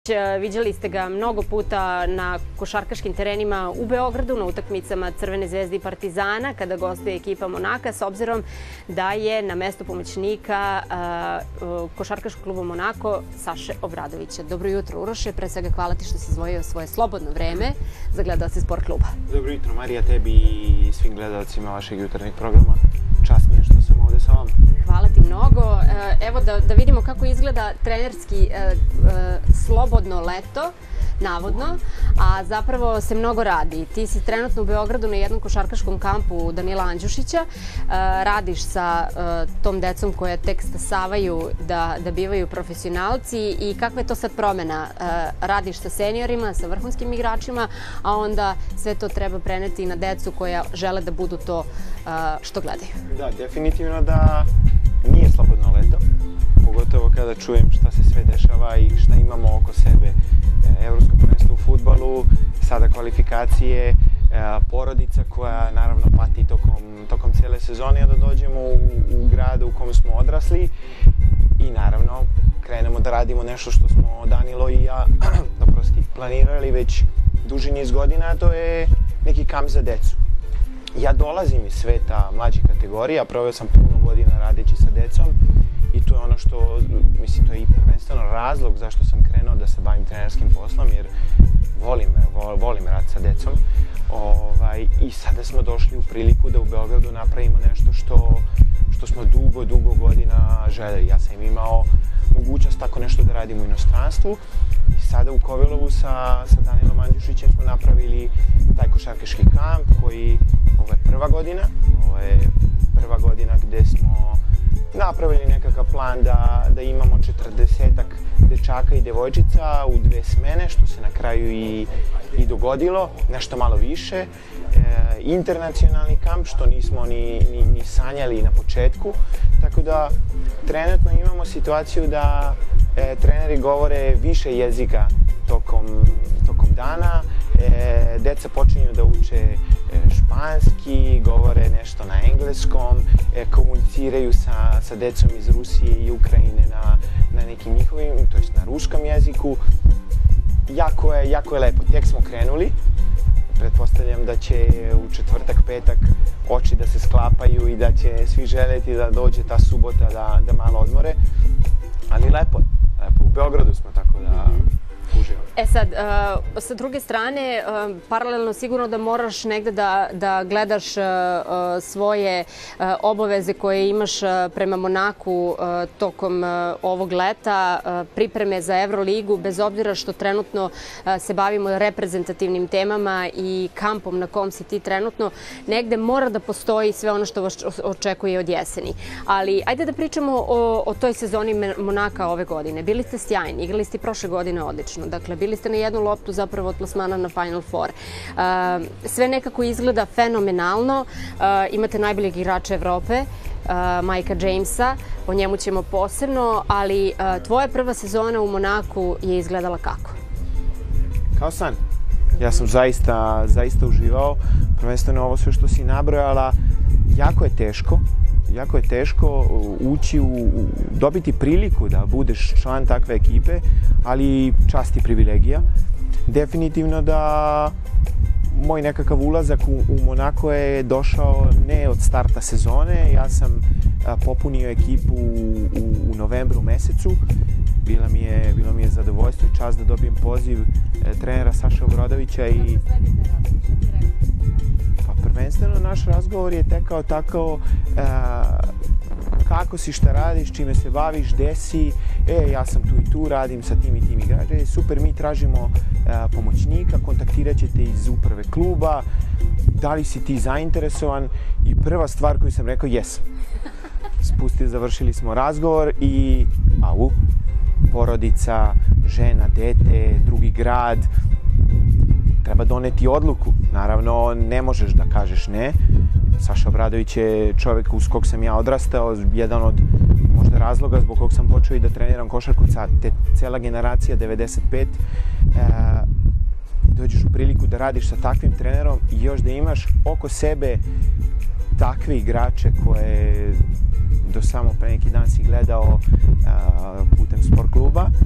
Viđali ste ga mnogo puta na košarkaškim terenima u Beogradu, na utakmicama Crvene zvezde i Partizana, kada gostuje ekipa Monaka, s obzirom da je na mesto pomoćnika košarkaškog kluba Monako Saše Obradovića. Dobro jutro, Uroše. Pre svega hvala ti što si izdvojio svoje slobodno vreme za gledalce Sport kluba. Dobro jutro, Marija, tebi i svim gledalcima vašeg jutarnjeg programa. Čast mi je što sam ovde sa vama. Hvala ti mnogo. Evo da vidimo kako izgleda trenerski slobodno leto, navodno, a zapravo se mnogo radi. Ti si trenutno u Beogradu na jednom košarkaškom kampu Danila Andjušića. Radiš sa tom decom koja tek stasavaju da bivaju profesionalci i kakva je to sad promena? Radiš sa seniorima, sa vrhunskim igračima, a onda sve to treba preneti na decu koja žele da budu to što gledaju. Da, definitivno da nije slobodno leto, pogotovo kada čujem šta se sve dešava i šta imamo oko sebe. Evropsko prvenstvo u fudbalu, sada kvalifikacije, porodica koja naravno pati tokom cijele sezone, da dođemo u grad u kom smo odrasli i naravno krenemo da radimo nešto što smo Danilo i ja planirali već duži niz godina, a to je neki kamp za decu. Ja dolazim iz sveta mlađih kategorija, proveo sam puno godina radeći sa decom i to je ono što, mislim, to je i prvenstveno razlog zašto sam krenuo da se bavim trenerskim poslom, jer volim rad sa decom. I sada smo došli u priliku da u Beogradu napravimo nešto što smo dugo godina željeli. Ja sam imao mogućnost tako nešto da radim u inostranstvu i sada u Kovilovu sa Danilom Andjušićem smo napravili taj košarkaški kamp koji, ovo je prva godina gde smo napravili nekakav plan da imamo 40-ak dečaka i devojčica u 2 smene, što se na kraju i dogodilo, nešto malo više. Internacionalni kamp, što nismo ni sanjali na početku, tako da trenutno imamo situaciju da treneri govore više jezika tokom dana, deca počinju da uče španski, govore nešto na engleskom, komuniciraju sa decom iz Rusije i Ukrajine na nekim njihovim, to jest na ruskom jeziku. Jako je lepo. Tek smo krenuli. Pretpostavljam da će u četvrtak, petak oči da se sklapaju i da će svi želeti da dođe ta subota da malo odmore. Ali lepo je. U Beogradu smo, tako da uživamo. Sad, sa druge strane, paralelno sigurno da moraš negde da gledaš svoje obaveze koje imaš prema Monaku tokom ovog leta, pripreme za Evroligu, bez obzira što trenutno se bavimo reprezentativnim temama i kampom na kom si ti trenutno, negde mora da postoji sve ono što vas očekuje od jeseni. Ali ajde da pričamo o toj sezoni Monaka ove godine. Bili ste sjajni, igrali ste prošle godine odlično. Dakle, bili ste na jednu loptu zapravo od plasmana na Final Four. Sve nekako izgleda fenomenalno. Imate najboljeg igrača Evrope, Mike'a Jamesa, o njemu ćemo posebno, ali tvoja prva sezona u Monaku je izgledala kako? Kao san. Ja sam zaista uživao. Prvenstveno ovo sve što si nabrojala, jako je teško ući dobiti priliku da budeš član takve ekipe, ali čast i privilegija. Definitivno da moj nekakav ulazak u Monako je došao ne od starta sezone. Ja sam popunio ekipu u novembru mesecu. Bilo mi je zadovoljstvo i čast da dobijem poziv trenera Saše Obradovića i prvenstveno naš razgovor je tekao tako kako si, šta radiš, čime se baviš, gde si, ja sam tu i tu, radim sa tim i tim igračima, super, mi tražimo pomoćnika, kontaktirat ćete iz uprave kluba, da li si ti zainteresovan i prva stvar koju sam rekao, jesam. Završili smo razgovor i porodica, žena, dete, drugi grad, treba doneti odluku. Naravno, ne možeš da kažeš ne. Saša Obradović je čovjek uz kog sam ja odrastao, jedan od možda razloga zbog kog sam počeo i da treniram košarku, cela generacija 95. Dođeš u priliku da radiš sa takvim trenerom i još da imaš oko sebe takve igrače koje do samo pre neki dan si gledao putem sport kluba,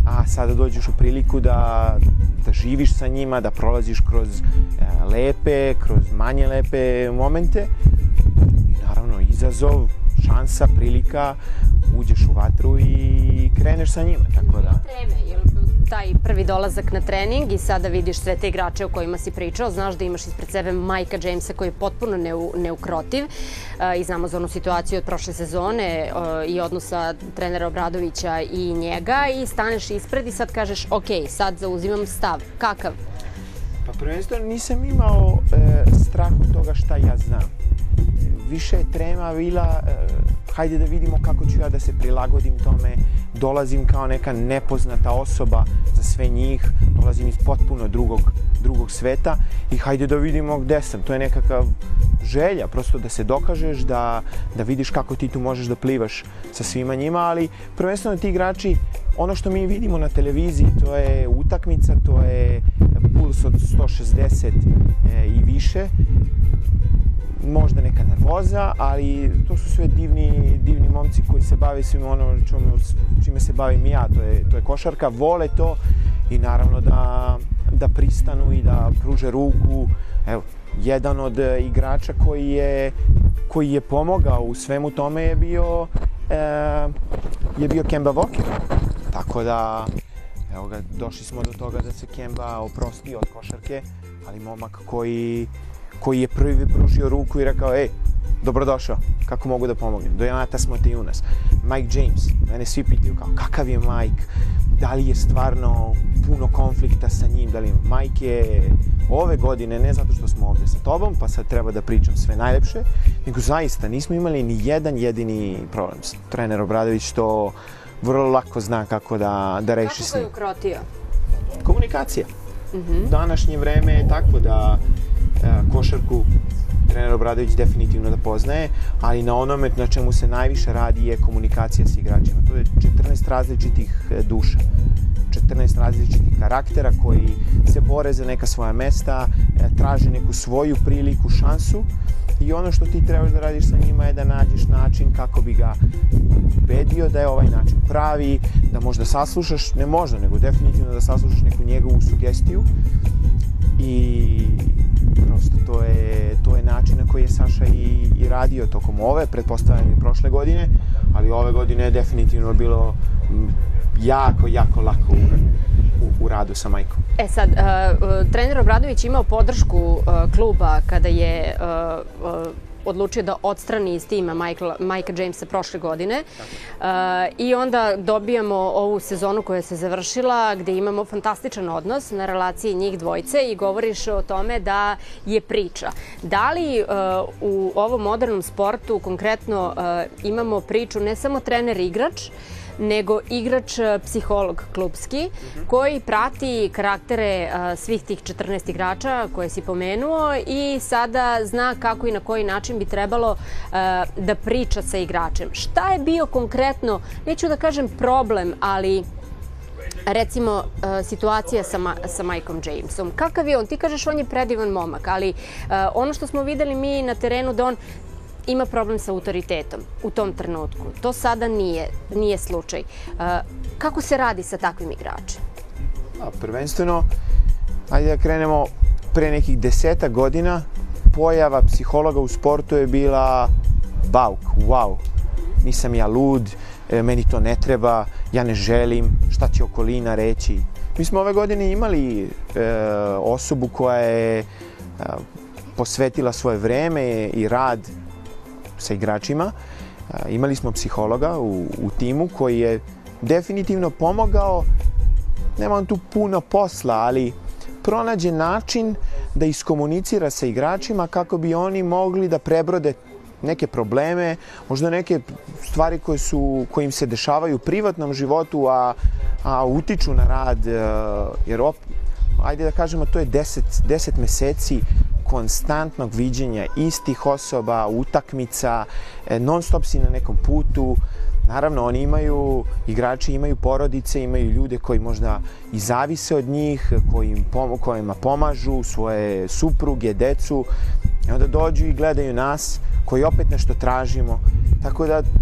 a sada dođeš u priliku da živiš sa njima, da prolaziš kroz lepe, kroz manje lepe momente. I naravno izazov, šansa, prilika, uđeš u vatru i kreneš sa njima, tako da... Taj prvi dolazak na trening i sada vidiš sve te igrače o kojima si pričao, znaš da imaš ispred sebe Mikea Jamesa koji je potpuno neukrotiv i znamo za onu situaciju od prošle sezone i odnosa trenera Obradovića i njega i staneš ispred i sad kažeš ok, sad zauzimam stav. Kakav? Pa prvenstveno nisam imao strah od toga šta ja znam. Više je trema bila, hajde da vidimo kako ću ja da se prilagodim tome, dolazim kao neka nepoznata osoba za sve njih, dolazim iz potpuno drugog sveta i hajde da vidimo gde sam. To je nekakav želja, prosto da se dokažeš, da vidiš kako ti tu možeš da plivaš sa svima njima, ali prvenstveno ti igrači, ono što mi vidimo na televiziji, to je utakmica, to je puls od 160 i više, možda neka nervoza, ali to su sve divni momci koji se bave svim ono čime se bavim i ja, to je košarka, vole to i naravno da pristanu i da pruže ruku. Evo, jedan od igrača koji je pomogao u svemu tome je bio Kemba Walker. Tako da, evo ga, došli smo do toga da se Kemba oprosti od košarke, ali momak koji je prvi pružio ruku i rekao, dobrodošao, kako mogu da pomognem, dojamata smo te i u nas. Mike James, mene svi pitaju kao, kakav je Mike, da li je stvarno puno konflikta sa njim, da li Mike je ove godine, ne zato što smo ovdje sa tobom, pa sad treba da pričam sve najlepše, nego zaista nismo imali ni jedan jedini problem. Trener Obradović to vrlo lako zna kako da reši s njim. Kako ga je ukrotio? Komunikacija. Današnje vreme je takvo da košarku trener Obradović definitivno da poznaje, ali na onome na čemu se najviše radi je komunikacija s igračima. To je 14 različitih duša, 14 različitih karaktera koji se bore za neka svoja mesta, traže neku svoju priliku, šansu i ono što ti trebaš da radiš sa njima je da nađeš način kako bi ga ubedio da je ovaj način pravi, da možda saslušaš, ne možda, nego definitivno da saslušaš neku njegovu sugestiju i prosto to je način na koji je Saša i radio tokom ove, pretpostavljam i prošle godine, ali ove godine je definitivno bilo jako lako u radu sa Majkom. Sad, trener Obradović imao podršku kluba kada je odlučio da odstrani iz tima Mikea Jamesa prošle godine i onda dobijamo ovu sezonu koja se završila gde imamo fantastičan odnos na relaciji njih dvojce i govoriš o tome da je priča. Da li u ovom modernom sportu konkretno imamo priču ne samo trener-igrač, nego igrač-psiholog klubski koji prati karaktere svih tih 14 igrača koje si pomenuo i sada zna kako i na koji način bi trebalo da priča sa igračem. Šta je bio konkretno, neću da kažem problem, ali recimo situacija sa Mikeom Jamesom. Kakav je on? Ti kažeš on je predivan momak, ali ono što smo videli mi na terenu da on ima problem sa autoritetom u tom trenutku. To sada nije slučaj. Kako se radi sa takvim igračem? Prvenstveno, ajde da krenemo pre nekih 10 godina, pojava psihologa u sportu je bila bauk, wow, nisam ja lud, meni to ne treba, ja ne želim, šta će okolina reći. Mi smo ove godine imali osobu koja je posvetila svoje vreme i rad sa igračima. Imali smo psihologa u timu koji je definitivno pomogao, nema on tu puno posla, ali pronađe način da iskomunicira sa igračima kako bi oni mogli da prebrode neke probleme, možda neke stvari koje im se dešavaju u privatnom životu, a utiču na rad, jer ajde da kažemo to je 10 meseci konstantnog viđenja istih osoba, utakmica, non stop si na nekom putu. Naravno, igrači imaju porodice, imaju ljude koji možda i zavise od njih, kojima pomažu, svoje supruge, decu. I onda dođu i gledaju nas, koji opet nešto tražimo. Tako da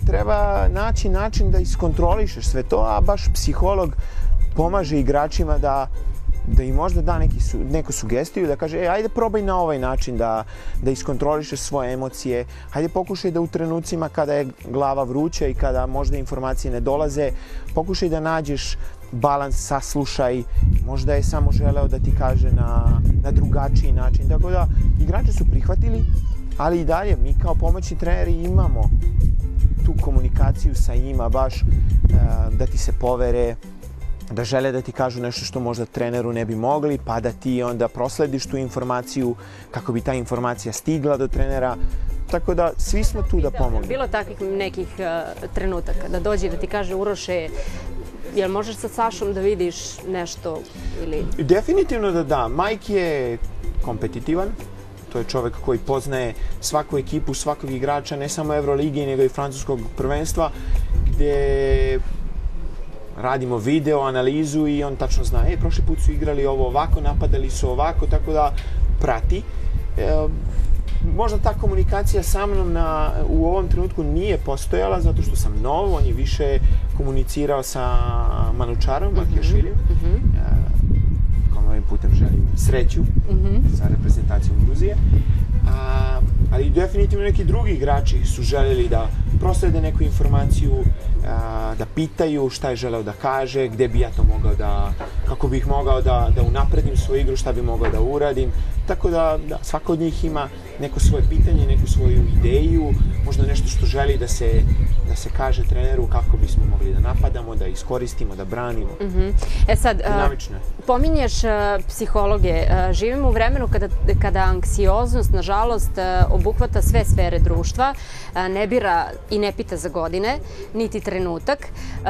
treba naći način da iskontrolišeš sve to, a baš psiholog pomaže igračima da im možda da neku sugestiju, da kaže ajde probaj na ovaj način da iskontrolišeš svoje emocije, ajde pokušaj da u trenucima kada je glava vruća i kada možda informacije ne dolaze, pokušaj da nađeš balans, saslušaj, možda je samo želeo da ti kaže na drugačiji način. Tako da igrači su prihvatili, ali i dalje mi kao pomoćni treneri imamo tu komunikaciju sa njima baš da ti se povere, da žele da ti kažu nešto što možda treneru ne bi mogli, pa da ti onda proslediš tu informaciju kako bi ta informacija stigla do trenera. Tako da svi smo tu da pomognemo. Bilo takvih nekih trenutaka da dođe da ti kaže Uroše, jel možeš sa Sašom da vidiš nešto ili... Definitivno da. Mike je kompetitivan. To je čovek koji poznaje svaku ekipu, svakog igrača, ne samo Evrolige, nego i francuskog prvenstva, gde radimo video, analizu i on tačno zna, prošli put su igrali ovo ovako, napadali su ovako, tako da prati. Možda ta komunikacija sa mnom u ovom trenutku nije postojala zato što sam nov, on je više komunicirao sa Manučarom, Makijašvilijem. Ovim putem želim sreću sa reprezentacijom Gruzije. Ali definitivno neki drugi igrači su željeli da proslede neku informaciju, da pitaju šta je želeo da kaže, gde bi ja to mogao kako bih mogao da unapredim svoju igru, šta bi mogao da uradim. Tako da svako od njih ima neko svoje pitanje, neku svoju ideju, možda nešto što želi da se kaže treneru kako bismo mogli da napadamo, da iskoristimo, da branimo. Sad, pominješ psihologe. Živimo u vremenu kada anksioznost, nažalost, obuhvata sve sfere društva, ne bira i ne pita za godine, niti trenutak.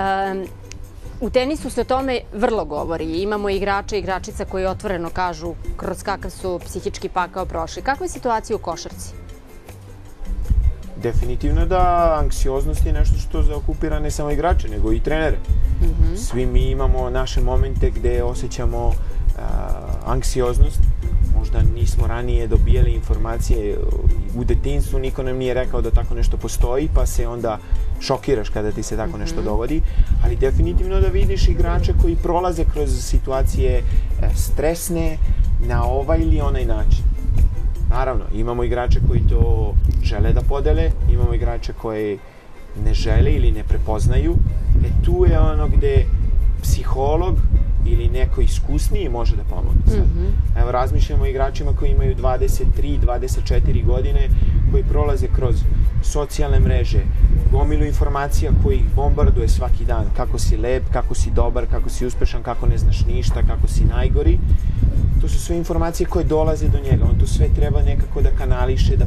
U tenisu se o tome vrlo govori. Imamo igrača i igračica koji otvoreno kažu kroz kakav su psihički pakao prošli. Kakva je situacija u košarci? Definitivno da anksioznost je nešto što zaokupira ne samo igrače, nego i trenere. Svi mi imamo naše momente gde osjećamo anksioznost. Možda nismo ranije dobijali informacije u detinjstvu, niko nam nije rekao da tako nešto postoji, pa se onda šokiraš kada ti se tako nešto dogodi. Ali definitivno da vidiš igrače koji prolaze kroz situacije stresne na ovaj ili onaj način. Naravno, imamo igrače koji to žele da podele, imamo igrače koji ne žele ili ne prepoznaju. Tu je ono gde psiholog ili neko iskusniji može da pomogne. Evo, razmišljamo o igračima koji imaju 23, 24 godine, koji prolaze kroz socijalne mreže, gomilu informacija koji ih bombarduje svaki dan. Kako si lep, kako si dobar, kako si uspešan, kako ne znaš ništa, kako si najgori. To su sve informacije koje dolaze do njega. On to sve treba nekako da kanališe,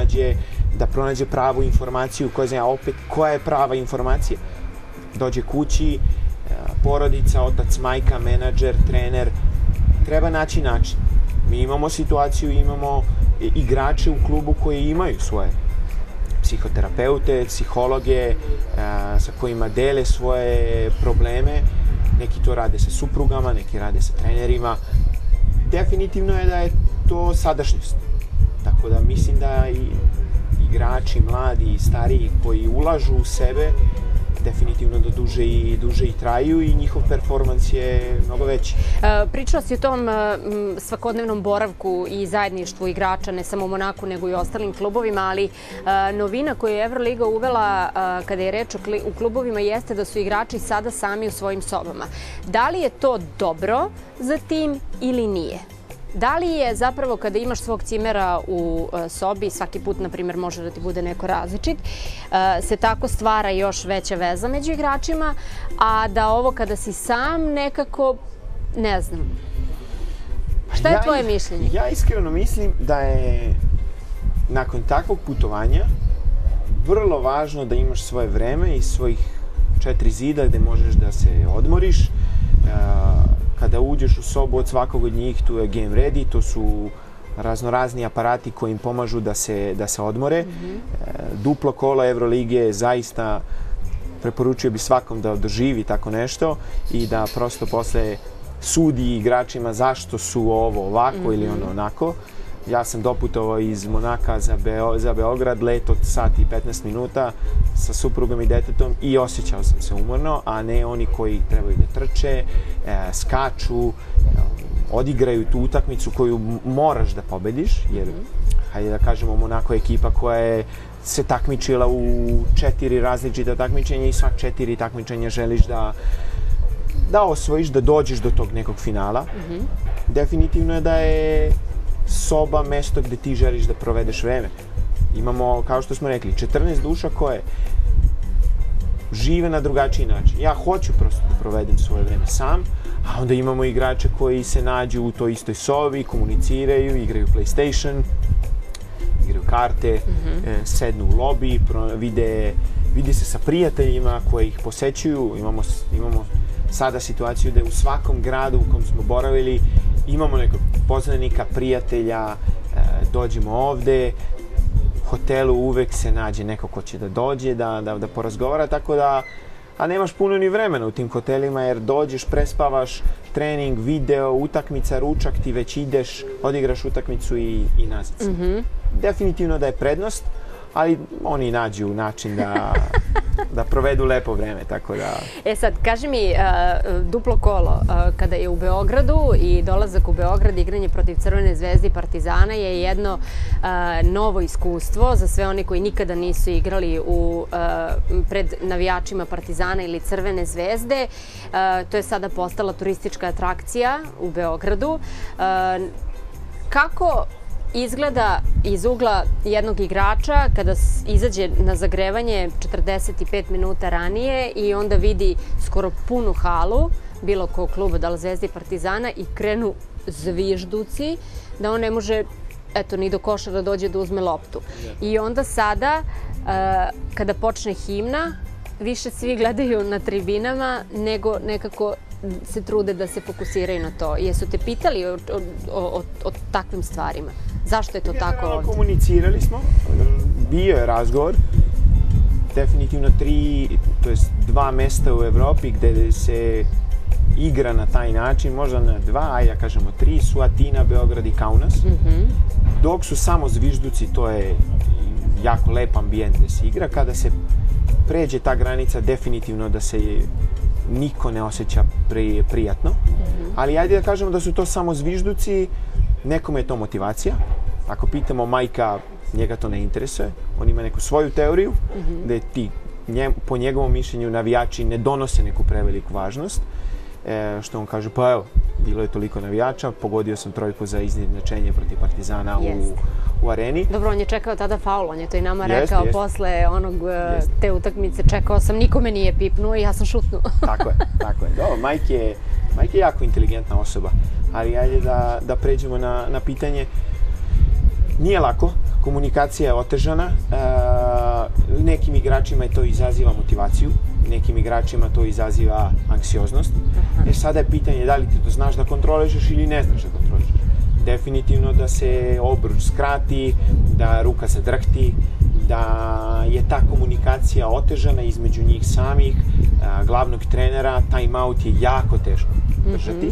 da pronađe pravu informaciju, koja je prava informacija. Dođe kući, porodica, otac, majka, menadžer, trener, treba naći način. Mi imamo situaciju, imamo igrače u klubu koji imaju svoje psihoterapeute, psihologe sa kojima dele svoje probleme. Neki to rade sa suprugama, neki rade sa trenerima. Definitivno je da je to sadašnjost. Tako da mislim da i igrači, mladi i stariji koji ulažu u sebe, definitivno da duže i traju i njihov performans je mnogo veći. Pričao si o tom svakodnevnom boravku i zajedništvu igrača, ne samo u Monaku, nego i u ostalim klubovima, ali novina koju je Evroliga uvela kada je reč u klubovima jeste da su igrači sada sami u svojim sobama. Da li je to dobro za tim ili nije? Da li je zapravo kada imaš svog cimera u sobi, svaki put, na primjer, može da ti bude neko različit, se tako stvara još veća veza među igračima, a da ovo kada si sam nekako, ne znam. Šta je tvoje mišljenje? Ja iskreno mislim da je nakon takvog putovanja vrlo važno da imaš svoje vreme i svojih 4 zida gde možeš da se odmoriš. Kada uđeš u sobu od svakog od njih, tu je game ready, to su raznorazni aparati koji im pomažu da se odmore. Duplo kolo Evrolige zaista preporučio bi svakom da doživi tako nešto i da prosto posle sudi igračima zašto su ovo ovako ili ono onako. Ja sam doputovao iz Monaka za Beograd, let od sat i 15 minuta sa suprugom i detetom i osjećao sam se umorno, a ne oni koji trebaju da trče, skaču, odigraju tu utakmicu koju moraš da pobediš, jer, hajde da kažemo, Monako je ekipa koja je se takmičila u 4 različita takmičenja i sva 4 takmičenja želiš da osvojiš, da dođeš do tog nekog finala. Definitivno je da je soba mesto gde ti želiš da provedeš vreme. Imamo, kao što smo rekli, 14 duša koje žive na drugačiji način. Ja hoću prosto da provedem svoje vreme sam, a onda imamo igrače koji se nađu u toj istoj sobi, komuniciraju, igraju PlayStation, igraju karte, sednu u lobi, vide se sa prijateljima koji ih posećuju. Imamo sada situaciju da u svakom gradu u kom smo boravili imamo nekog poznanika, prijatelja, dođemo ovde, u hotelu uvek se nađe neko ko će da dođe, da porazgovara, tako da, a nemaš puno ni vremena u tim hotelima jer dođeš, prespavaš, trening, video, utakmica, ručak, ti već ideš, odigraš utakmicu i nazad. Definitivno da je prednost, ali oni nađu način da provedu lepo vreme, tako da... Sad, kaži mi, duplo kolo, kada je u Beogradu i dolazak u Beograd, igranje protiv Crvene zvezde i Partizana je jedno novo iskustvo za sve oni koji nikada nisu igrali pred navijačima Partizana ili Crvene zvezde. To je sada postala turistička atrakcija u Beogradu. Kako izgleda iz ugla jednog igrača kada izađe na zagrevanje 45 minuta ranije i onda vidi skoro punu halu bilo kog kluba, da li Zvezde i Partizana, i krenu zvižduci da on ne može ni do koša da dođe da uzme loptu. I onda sada, kada počne himna, više svi gledaju na tribinama nego nekako se trude da se fokusiraju na to. Jesu te pitali o takvim stvarima? Zašto je to tako ovdje? Komunicirali smo, bio je razgovor. Definitivno 2 mesta u Evropi gde se igra na taj način, možda na 2, ajde da kažemo 3, su Atina, Beograd i Kaunas. Dok su samo zvižduci, to je jako lep ambijent gde se igra. Kada se pređe ta granica, definitivno da se niko ne osjeća prijatno. Ali ajde da kažemo da su to samo zvižduci, nekome je to motivacija. Ako pitamo Majka, njega to ne interesuje. On ima neku svoju teoriju, gde po njegovom mišljenju navijači ne donose neku preveliku važnost. Što on kaže, pa evo, bilo je toliko navijača, pogodio sam trojku za izjednačenje protiv Partizana u areni. Dobro, on je čekao tada faul, on je to i nama rekao posle te utakmice, čekao sam, nikome nije pipnuo i ja sam šutnuo. Tako je. Dobro, Majke je jako inteligentna osoba, ali ajde da pređemo na pitanje. Nije lako, komunikacija je otežana, nekim igračima to izaziva motivaciju, nekim igračima to izaziva anksioznost. Sada je pitanje da li ti to znaš da kontrolišeš ili ne znaš da kontrolišeš. Definitivno da se obruč skrati, da ruka se drhti, da je ta komunikacija otežana između njih samih, glavnog trenera, time out je jako teško držati,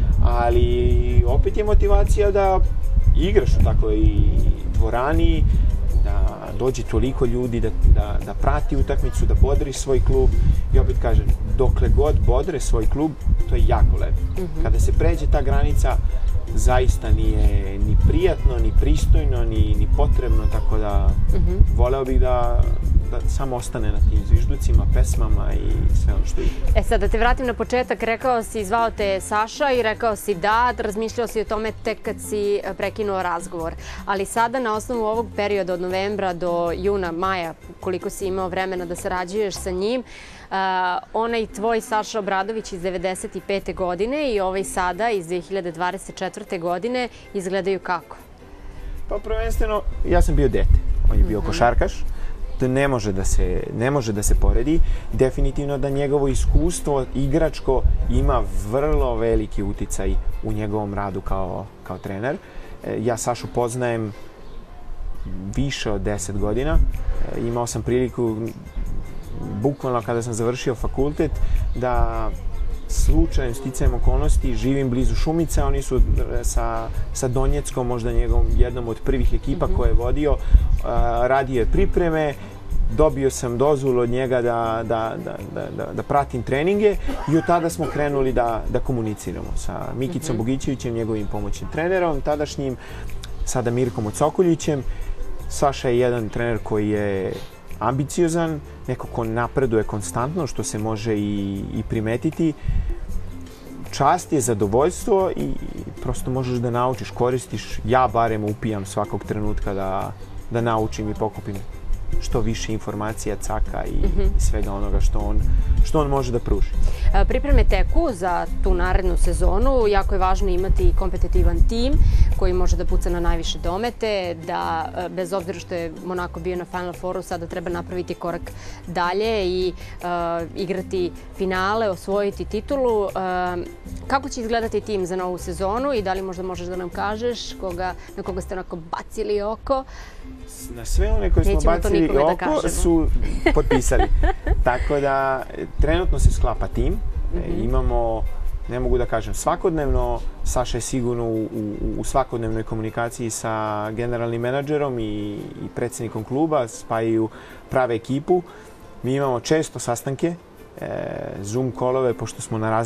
ali opet je motivacija da igraš u takvoj dvorani, da dođe toliko ljudi, da prati utakmicu, da bodri svoj klub. I opet kažem, dokle god bodre svoj klub, to je jako lepo. Kada se pređe ta granica, zaista nije ni prijatno, ni pristojno, ni potrebno, tako da voleo bih da samo ostane na tim zvižducima, pesmama i sve ono što ide. Sad da te vratim na početak, rekao si, zvao te Saša i rekao si da, razmišljao si o tome tek kad si prekinuo razgovor. Ali sada na osnovu ovog perioda od novembra do juna, maja, koliko si imao vremena da sarađuješ sa njim, onaj tvoj Saša Obradović iz 1995. godine i ovaj sada iz 2024. godine izgledaju kako? Pa prvenstveno, ja sam bio dete. On je bio košarkaš. To ne može da se poredi. Definitivno da njegovo iskustvo igračko ima vrlo veliki uticaj u njegovom radu kao trener. Ja Sašu poznajem više od 10 godina. Imao sam priliku, bukvalno kada sam završio fakultet, da slučajem, sticajem okolnosti, živim blizu Šumice, oni su sa Donjeckom, možda jednom od prvih ekipa koje je vodio, radio je pripreme, dobio sam dozvolu od njega da pratim treninge i od tada smo krenuli da komuniciramo sa Mikicom Bogićevićem, njegovim pomoćnim trenerom, tadašnjim, sada Mirkom Odsokoljićem. Saša je jedan trener koji je ambiciozan, neko ko napreduje konstantno, što se može i primetiti. Čast je, zadovoljstvo i prosto možeš da naučiš, koristiš. Ja barem upijam svakog trenutka da naučim i pokupim što više informacija, caka i svega onoga što on može da pruži. Pripreme teku za tu narednu sezonu. Jako je važno imati kompetitivan tim koji može da puca na najviše domete, da bez obzira što je Monako bio na Final Fouru, sada treba napraviti korak dalje i igrati finale, osvojiti titulu. Kako će izgledati tim za novu sezonu i da li možda možeš da nam kažeš na koga ste onako bacili oko? Na sve one koje smo bacili oko su potpisali. Tako da trenutno se sklapa tim. Imamo, ne mogu da kažem svakodnevno, Saša je sigurno u svakodnevnoj komunikaciji sa generalnim menadžerom i predsjednikom kluba, spajaju prave ekipu. Mi imamo često sastanke, Zoom kolove, pošto smo na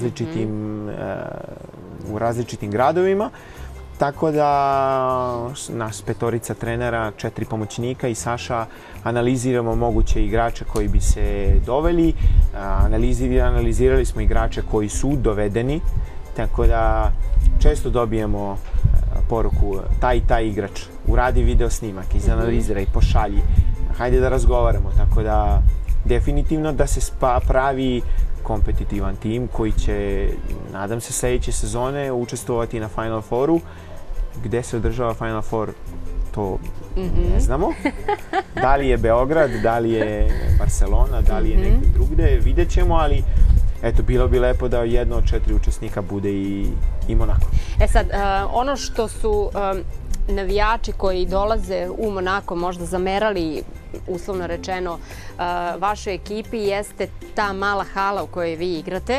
u različitim gradovima. Tako da nas petorica trenera, 4 pomoćnika i Saša analiziramo moguće igrače koji bi se doveli. Analizirali smo igrače koji su dovedeni, tako da često dobijemo poruku taj igrač, uradi video snimak, izanaliziraj, pošalji, hajde da razgovaramo. Tako da definitivno da se pravi kompetitivan tim koji će, nadam se, sljedeće sezone učestvovati na Final Fouru. Gde se održava Final Four, to ne znamo. Da li je Beograd, da li je Barcelona, da li je nekde drugde, vidjet ćemo, ali eto, bilo bi lepo da jedno od 4 učesnika bude i Monako. Sad, ono što su navijači koji dolaze u Monako možda zamerali, uslovno rečeno, vašoj ekipi jeste ta mala hala u kojoj vi igrate,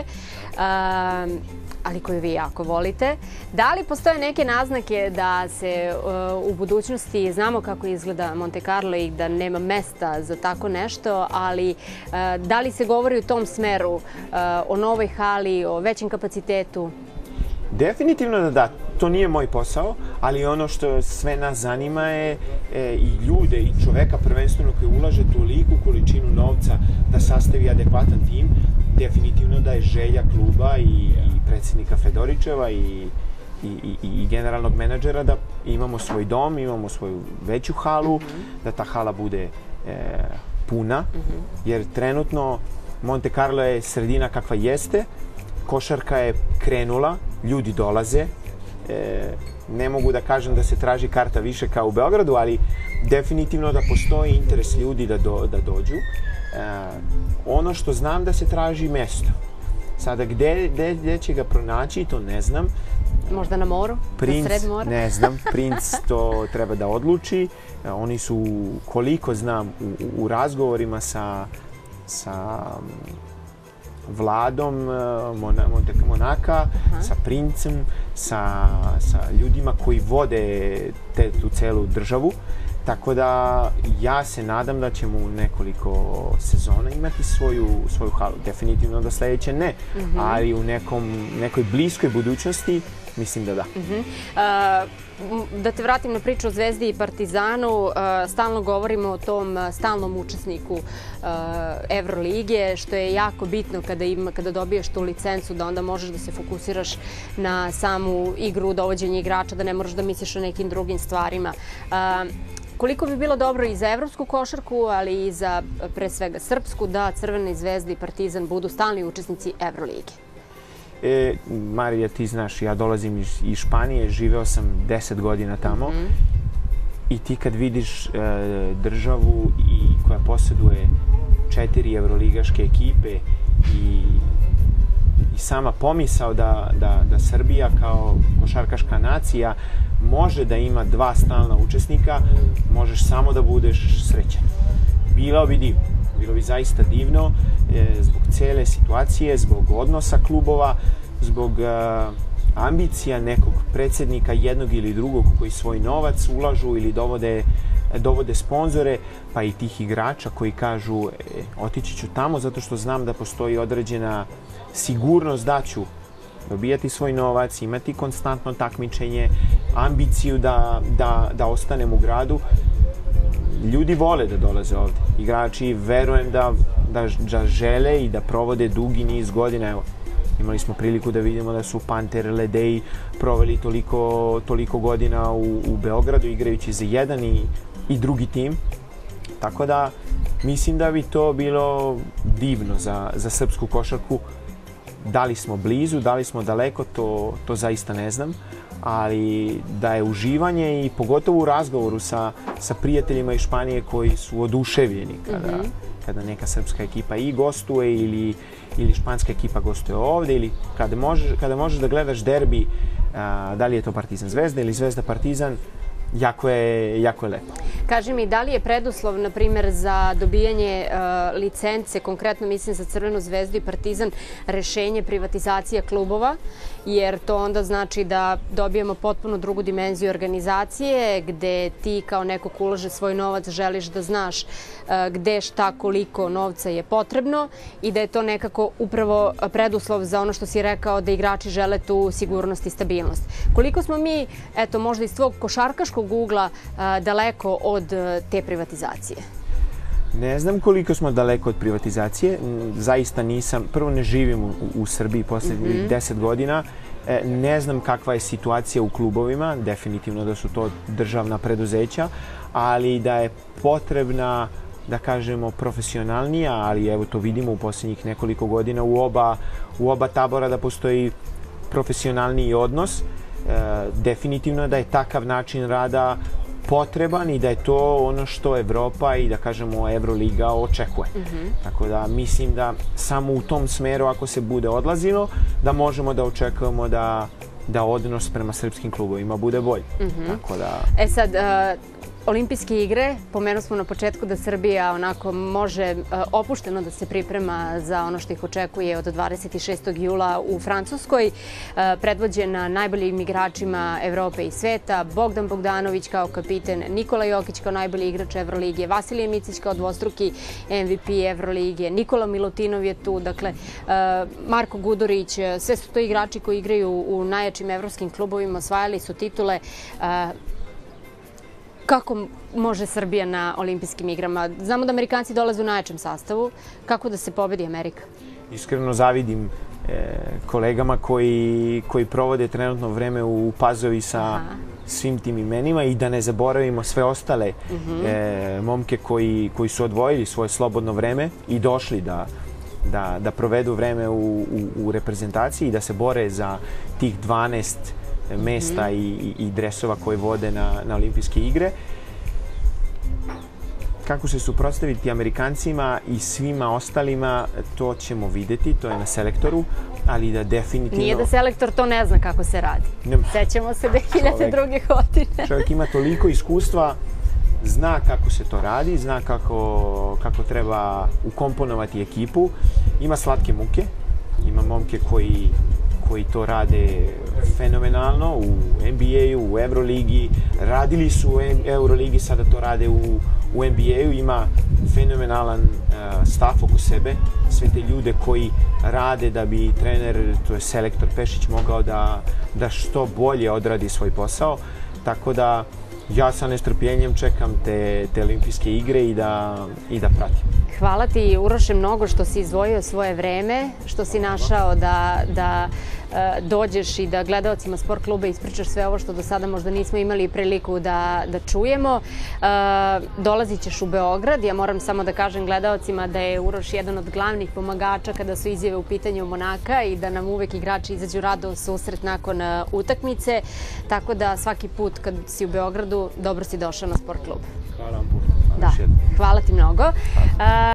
ali koju vi jako volite. Da li postoje neke naznake da se u budućnosti, znamo kako izgleda Monte Carlo i da nema mesta za tako nešto, ali da li se govori u tom smeru o novoj hali, o većem kapacitetu? Definitivno da. To nije moj posao, ali ono što sve nas zanima je i ljude i čoveka prvenstveno koji ulaže toliku količinu novca da sastavi adekvatan tim. Definitivno da je želja kluba i predsjednika Fedoričeva i generalnog menadžera da imamo svoj dom, imamo svoju veću halu, da ta hala bude puna, jer trenutno Monte Carlo je sredina kakva jeste, košarka je krenula, ljudi dolaze, ne mogu da kažem da se traži karta više kao u Beogradu, ali definitivno da postoji interes ljudi da dođu. Ono što znam da se traži mesto. Sada gde će ga pronaći, to ne znam. Možda na moru? Na sred mora? Ne znam, Princ to treba da odluči. Oni su, koliko znam, u razgovorima sa Vladom Monaka, sa Princem, sa ljudima koji vode tu celu državu. Tako da ja se nadam da ćemo u nekoliko sezona imati svoju halu. Definitivno da sljedeće ne, ali u nekoj bliskoj budućnosti mislim da da. Da te vratim na priču o Zvezdi i Partizanu, stalno govorimo o tom stalnom učesniku Evrolige, što je jako bitno kada dobiješ tu licencu, da onda možeš da se fokusiraš na samu igru, dovođenje igrača, da ne moraš da misliš o nekim drugim stvarima. Koliko bi bilo dobro i za evropsku košarku, ali i za, pre svega, srpsku, da Crvena Zvezda i Partizan budu stalni učesnici Evrolige? Marija, ti znaš, ja dolazim iz Španije, živeo sam 10 godina tamo i ti kad vidiš državu koja posjeduje 4 evroligaške ekipe i sama pomisao da Srbija kao košarkaška nacija može da ima 2 stalna učesnika, možeš samo da budeš srećan. Bilo bi divno. Bilo bi zaista divno. zbog cele situacije, zbog odnosa klubova, zbog ambicija nekog predsjednika jednog ili drugog koji svoj novac ulažu ili dovode sponzore, pa i tih igrača koji kažu otići ću tamo zato što znam da postoji određena sigurnost da ću dobijati svoj novac, imati konstantno takmičenje, ambiciju da ostanem u gradu. Ljudi vole da dolaze ovde. Igrači verujem da žele i da provode dugi niz godina. Evo, imali smo priliku da vidimo da su Panter Ledeji proveli toliko godina u Beogradu igrajući za jedan i drugi tim. Tako da mislim da bi to bilo divno za srpsku košarku. Da li smo blizu, da li smo daleko, to zaista ne znam. Ali da je uživanje i pogotovo u razgovoru sa prijateljima iz Španije koji su oduševljeni kada neka srpska ekipa i gostuje ili španska ekipa gostuje ovde ili kada možeš da gledaš derbi, da li je to Partizan Zvezda ili Zvezda Partizan, jako je lepo. Kaži mi, da li je preduslov, na primjer, za dobijanje licence, konkretno mislim za Crvenu zvezdu i Partizan, rešenje privatizacije klubova, jer to onda znači da dobijemo potpuno drugu dimenziju organizacije, gde ti kao neko ko ulaže svoj novac želiš da znaš gde, šta, koliko novca je potrebno i da je to nekako upravo preduslov za ono što si rekao da igrači žele tu sigurnost i stabilnost. Koliko smo mi, eto, možda iz tvog košarkaškog ugla daleko od te privatizacije? Ne znam koliko smo daleko od privatizacije. Zaista nisam, prvo ne živim u Srbiji posljednjih 10 godina. Ne znam kakva je situacija u klubovima, definitivno da su to državna preduzeća, ali da je potrebna, da kažemo, profesionalnija, ali evo to vidimo u posljednjih nekoliko godina u oba tabora da postoji profesionalniji odnos. Definitivno da je takav način rada potreban i da je to ono što Evropa i da kažemo Evroliga očekuje. Tako da mislim da samo u tom smeru ako se bude odlazilo da možemo da očekujemo da odnos prema srpskim klubovima bude bolji. Tako da... E sad, Olimpijske igre, pomenuo smo na početku da Srbija onako može opušteno da se priprema za ono što ih očekuje od 26. jula u Francuskoj, predvođena najboljim igračima Evrope i sveta, Bogdan Bogdanović kao kapiten, Nikola Jokić kao najbolji igrač Evrolige, Vasilije Micić kao dvostruki MVP Evrolige, Nikola Milutinov je tu, dakle, Marko Gudurić, sve su to igrači koji igraju u najjačim evropskim klubovima, osvajali su titule. Kako može Srbija na olimpijskim igrama? Znamo da Amerikanci dolaze u najjačem sastavu. Kako da se pobedi Amerika? Iskreno zavidim kolegama koji provode trenutno vreme u Pazovi sa svim tim imenima i da ne zaboravimo sve ostale momke koji su odvojili svoje slobodno vreme i došli da provedu vreme u reprezentaciji i da se bore za tih 12 mesta i dresova koje vode na olimpijske igre. Kako se suprotstaviti Amerikancima i svima ostalima, to ćemo videti, to je na selektoru, ali da definitivno... Nije da selektor to ne zna kako se radi. Sećamo se 2002. godine. Čovjek ima toliko iskustva, zna kako se to radi, zna kako treba ukomponovati ekipu, ima slatke muke, ima momke koji to rade fenomenalno u NBA-u, u Evroligi. Radili su u Euroligi, sada to rade u NBA-u. Ima fenomenalan staff oko sebe. Sve te ljude koji rade da bi trener, to je selektor Pešić, mogao da što bolje odradi svoj posao. Tako da ja sa nestrpljenjem čekam te olimpijske igre i da pratim. Hvala ti, Uroše, mnogo što si izdvojio svoje vreme, što si našao da dođeš i da gledaocima Sport kluba ispričaš sve ovo što do sada možda nismo imali priliku da čujemo. Dolazit ćeš u Beograd. Ja moram samo da kažem gledaocima da je Uroš jedan od glavnih pomagača kada su izjave u pitanju Monaka i da nam uvek igrači izađu rado u susret nakon utakmice. Tako da svaki put kad si u Beogradu, dobro si došao na Sport klub. Hvala vam puno. Da, hvala ti mnogo.